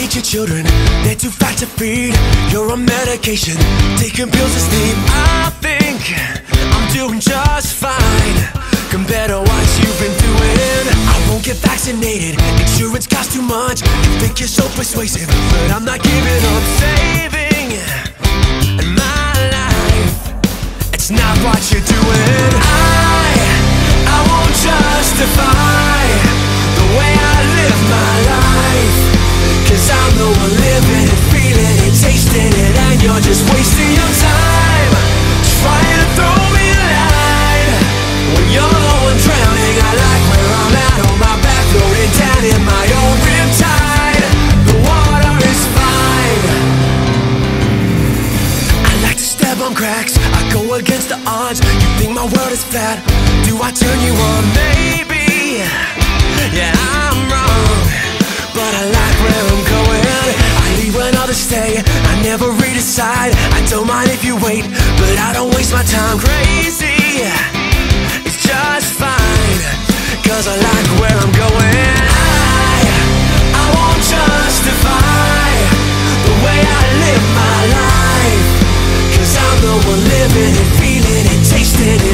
teach your children they're too fat to feed. You're on medication, taking pills to sleep. I think I'm doing just fine compared to what you've been doing. I won't get vaccinated, insurance costs too much. You think you're so persuasive, but I'm not giving up. Saving my life, it's not what you're doing. I won't justify the way I live my life, 'cause I'm the one living it, feeling it, tasting it, and you're just wasting your time trying to throw me a line when you're the one drowning. I like where I'm at, on my back, floating down in my own riptide. The water is fine. I like to step on cracks, I go against the odds. You think my world is flat, do I turn you on? Maybe, yeah, I'm wrong, but I like where I'm going. I leave when others stay, I never redecide. I don't mind if you wait, but I don't waste my time. Crazy, it's just fine, 'cause I like where I'm going. I won't justify the way I live my life, 'cause I'm the one living it, feeling it, tasting